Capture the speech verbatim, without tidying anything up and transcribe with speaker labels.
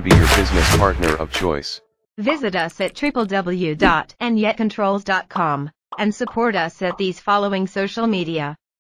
Speaker 1: be your business partner of choice.
Speaker 2: Visit us at w w w dot n yet controls dot com and support us at these following social media.